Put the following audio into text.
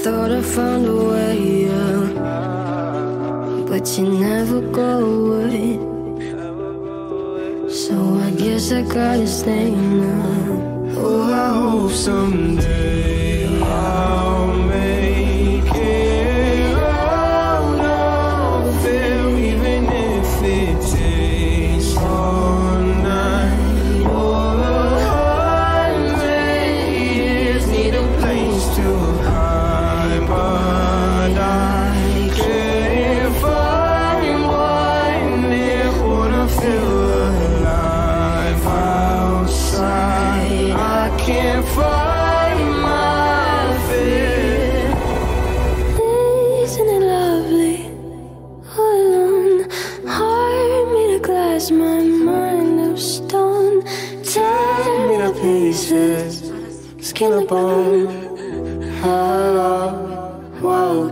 thought I found a way out, but you never go away. So I guess I gotta stay now. Oh, I hope someday I'll make it out of there, even if it takes all night or 100 years. Need a place to hide, but I can't find one there. Wanna feel alive outside. I can't find my fear. Isn't it lovely? All alone, heart made of glass, my mind of stone. Tear me to pieces, skin and bone. Whoa.